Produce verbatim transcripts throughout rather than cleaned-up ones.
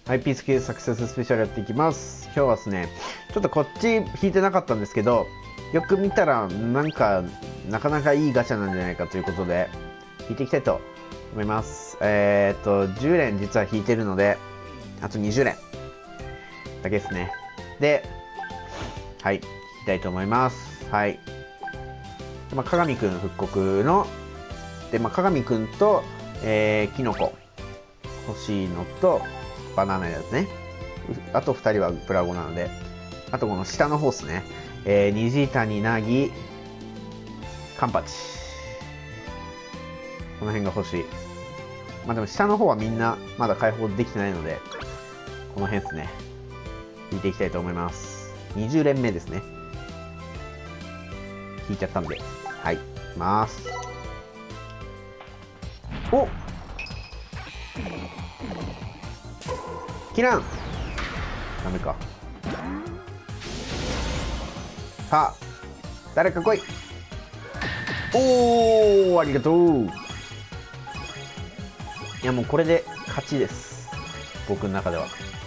はい、ピース系サクセススペシャルやっていきます。今日はですね、ちょっとこっち引いてなかったんですけど、よく見たらなんかなかなかいいガチャなんじゃないかということで、引いていきたいと思います。えー、っと、じゅう連実は引いてるので、あとにじゅう連だけですね。で、はい、引きたいと思います。はい。まあ、鏡くん復刻の、で、まあ、鏡くんと、えー、キノコ欲しいのと、バナナやつね。あとふたりはプラゴなので、あとこの下の方ですね。えー、虹谷凪、カンパチ。この辺が欲しい。まあでも下の方はみんなまだ開放できてないので、この辺ですね。引いていきたいと思います。にじゅう連目ですね。引いちゃったんで。はい。いきます。おっキランダメか。さあ誰か来い。おーありがとう。いやもうこれで勝ちです、僕の中では。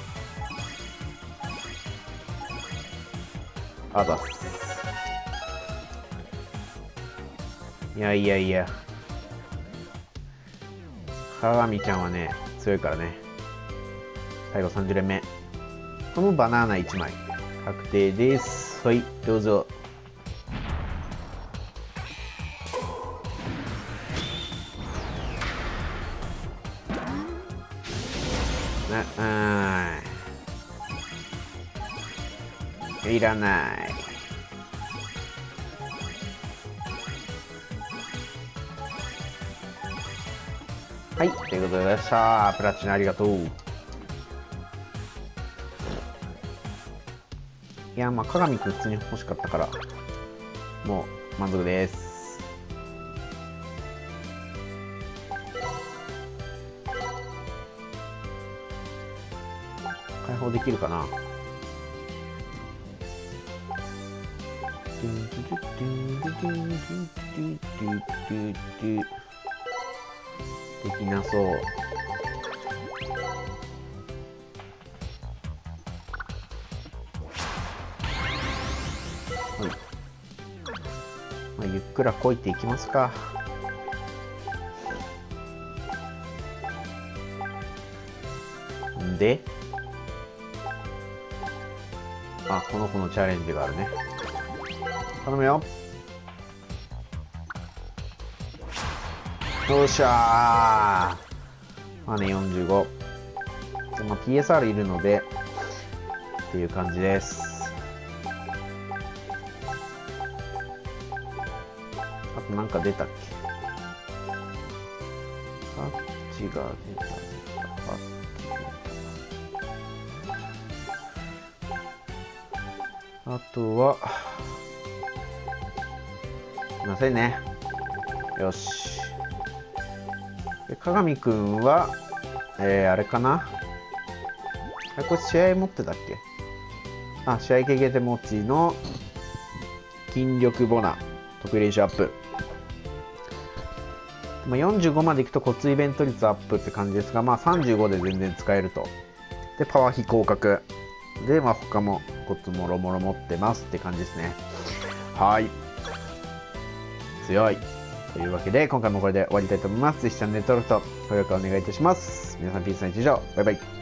あざっす。いやいやいや、鏡ちゃんはね強いからね。最後さんじゅう連目、このバナナいちまい確定です。はい、どうぞ。なあーいらない。はい、ということでございました。プラチナありがとう。いや、まあ、鏡くん普通に欲しかったから、もう満足です。開放できるかな。できなそう。はい、まあ、ゆっくらこいていきますか。んで、あ、この子のチャレンジがあるね。頼むよ。よっしゃー。マネよんじゅうご。で、まあ、ピーエスアール いるので、っていう感じです。あとなんか出たっけ。ハッチが出た。ハッチが。あとは、すいませんね。よし。で鏡くんは、えー、あれかな。あれ、これ試合持ってたっけ。あ、試合経験手持ちの筋力ボナ、得意練習アップ。まあ、よんじゅうごまでいくと骨イベント率アップって感じですが、まあ、さんじゅうごで全然使えると。で、パワー比降格。で、まあ、他も骨もろもろ持ってますって感じですね。はい。強い。というわけで、今回もこれで終わりたいと思います。ぜひチャンネル登録と高評価お願いいたします。皆さん、ピースの日常。バイバイ。